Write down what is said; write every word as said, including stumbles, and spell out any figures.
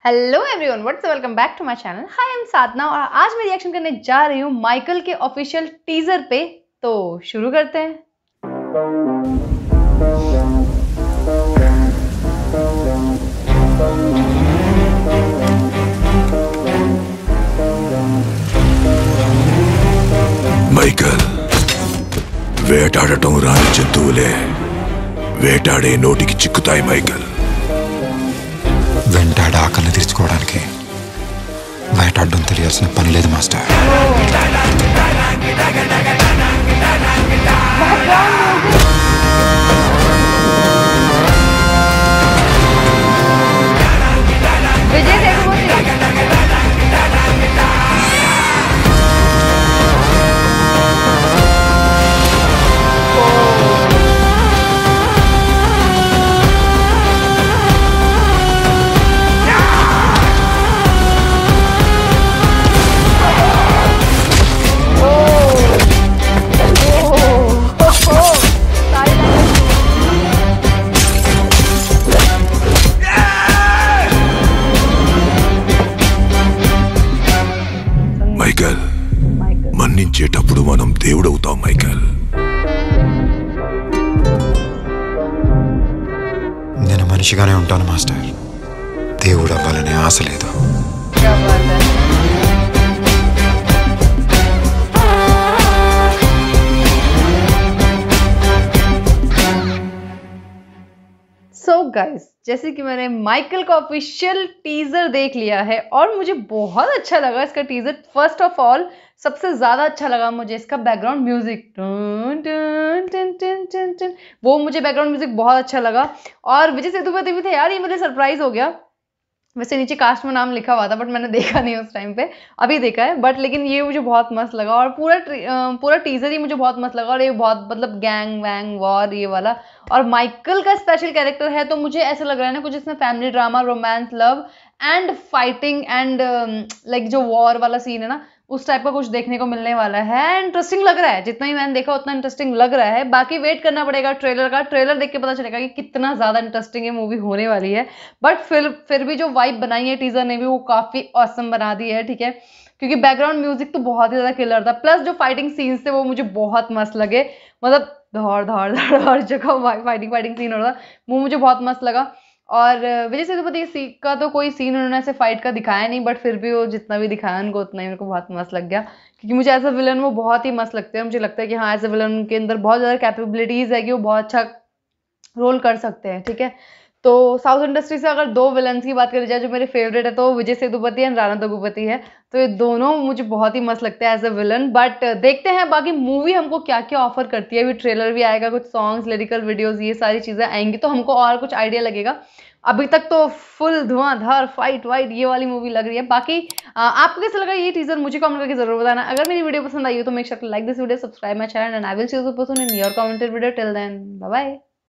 Hello everyone, what's welcome back to my channel. Hi, I am Sadhana और आज मैं reaction करने जा रही हूँ माइकल के ऑफिशियल टीजर पे। तो शुरू करते हैं। మైకల్ వేటాడటం రాని జంతువులే వేటాడే నోటికి చిక్కుతాయి. మైకల్ వెంటాడ ఆకలిని తీర్చుకోవడానికి వేటాడడం తెలియాల్సిన పని లేదు మాస్టర్. విజయ్ సేతుపతి మైకల్ మన్నించేటప్పుడు మనం దేవుడవుతాం. మైకల్ నేను మనిషిగానే ఉంటాను మాస్టర్. దేవుడు అవ్వాలనే ఆశ లేదు. सो गाइस, जैसे कि मैंने माइकल का ऑफिशियल टीजर देख लिया है और मुझे बहुत अच्छा लगा इसका टीजर। फर्स्ट ऑफ ऑल सबसे ज्यादा अच्छा लगा मुझे इसका बैकग्राउंड म्यूजिक, टन टन टन टन टन टन, वो मुझे बैकग्राउंड म्यूजिक बहुत अच्छा लगा। और विजय सेतुपति भी थे यार, ये मुझे सरप्राइज हो गया। वैसे नीचे कास्ट में नाम लिखा हुआ था बट मैंने देखा नहीं उस टाइम पे, अभी देखा है। बट लेकिन ये मुझे बहुत मस्त लगा और पूरा पूरा टीजर ही मुझे बहुत मस्त लगा। और ये बहुत मतलब गैंग वैंग वॉर ये वाला, और माइकल का स्पेशल कैरेक्टर है तो मुझे ऐसा लग रहा है ना कुछ इसमें family drama, romance, love and fighting and like जो वॉर वाला सीन है ना, उस टाइप का कुछ देखने को मिलने वाला है। इंटरेस्टिंग लग रहा है, जितना ही मैंने देखा उतना इंटरेस्टिंग लग रहा है। बाकी वेट करना पड़ेगा ट्रेलर का, ट्रेलर देख के पता चलेगा कि कितना ज्यादा इंटरेस्टिंग ये मूवी होने वाली है। बट फिर फिर भी जो वाइब बनाई है टीजर ने भी, वो काफी ऑसम बना दी है, ठीक है। क्योंकि बैकग्राउंड म्यूजिक तो बहुत ही ज्यादा किलर था, प्लस जो फाइटिंग सीन्स थे वो मुझे बहुत मस्त लगे। मतलब दौड़ दौड़ दौड़ हर जगह फाइटिंग फाइटिंग सीन हो रहा था, वो मुझे बहुत मस्त लगा। और विजय सेतुपति का तो कोई सीन उन्होंने ऐसे फाइट का दिखाया नहीं, बट फिर भी वो जितना भी दिखाया उनको उतना ही मेरे को बहुत मस्त लग गया। क्योंकि मुझे एज अ विलन वो बहुत ही मस्त लगते हैं। मुझे लगता है कि हाँ, एज अ विलन उनके अंदर बहुत ज़्यादा कैपेबिलिटीज़ है कि वो बहुत अच्छा रोल कर सकते हैं, ठीक है। तो साउथ इंडस्ट्री से अगर दो विलन्स की बात करी जाए जो मेरे फेवरेट है, तो विजय सेतुपति एंड राणा दग्गुबाती है। तो ये दोनों मुझे बहुत ही मस्त लगते हैं एज अ विलन। बट देखते हैं बाकी मूवी हमको क्या क्या ऑफर करती है। अभी ट्रेलर भी आएगा, कुछ सॉन्ग्स, लिरिकल वीडियोस, ये सारी चीज़ें आएंगी तो हमको और कुछ आइडिया लगेगा। अभी तक तो फुल धुआंधार फाइट वाइट ये वाली मूवी लग रही है। बाकी आ, आपको कैसा लगा ये टीजर मुझे कमेंट करके जरूर बताना। अगर मेरी वीडियो पसंद आई हो तो make sure to like this video, subscribe my channel and I will see you soon in your commented video. Till then bye bye.